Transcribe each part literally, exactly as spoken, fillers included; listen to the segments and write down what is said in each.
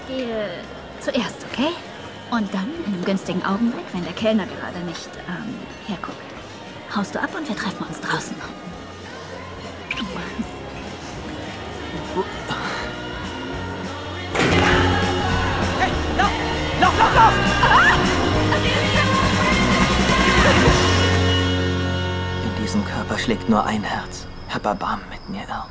gehe zuerst, okay? Und dann, in einem günstigen Augenblick, wenn der Kellner gerade nicht ähm, herguckt, haust du ab und wir treffen uns draußen. Hey, lauf! Lauf, lauf, lauf! Ah! In diesem Körper schlägt nur ein Herz. Hab Erbarmen mit mir, Al.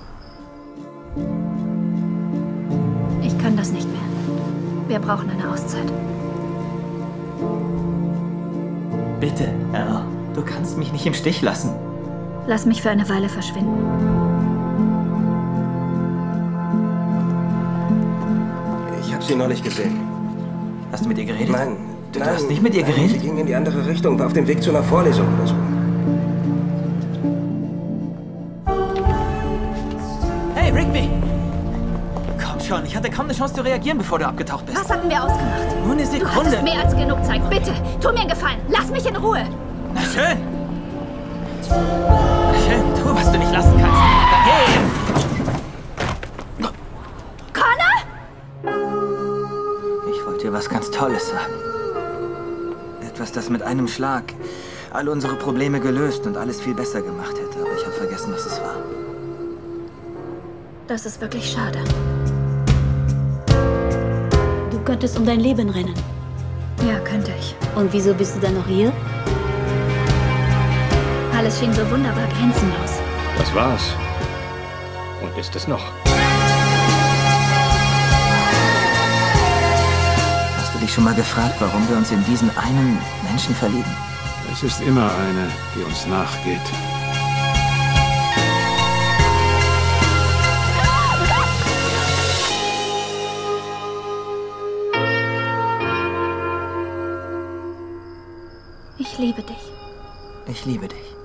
Ich kann das nicht mehr. Wir brauchen eine Auszeit. Bitte, Al. Du kannst mich nicht im Stich lassen. Lass mich für eine Weile verschwinden. Ich habe sie noch nicht gesehen. Hast du mit ihr geredet? Nein. Du, nein, du hast nicht mit ihr nein, geredet? Sie ging in die andere Richtung, war auf dem Weg zu einer Vorlesung oder so. Hey, Rigby! Komm schon, ich hatte kaum eine Chance zu reagieren, bevor du abgetaucht bist. Was hatten wir ausgemacht? Nur eine Du Sekunde. hattest mehr als genug Zeit. Bitte, tu mir einen Gefallen. Lass mich in Ruhe. Na schön. Na schön, tu, was du nicht lassen kannst. Dann geh! Connor? Ich wollte dir was ganz Tolles sagen. Etwas, das mit einem Schlag all unsere Probleme gelöst und alles viel besser gemacht hätte. Aber ich habe vergessen, was es war. Das ist wirklich schade. Du könntest um dein Leben rennen. Ja, könnte ich. Und wieso bist du dann noch hier? Alles schien so wunderbar grenzenlos. Das war's. Und ist es noch. Hast du dich schon mal gefragt, warum wir uns in diesen einen Menschen verlieben? Es ist immer eine, die uns nachgeht. Ich liebe dich. Ich liebe dich.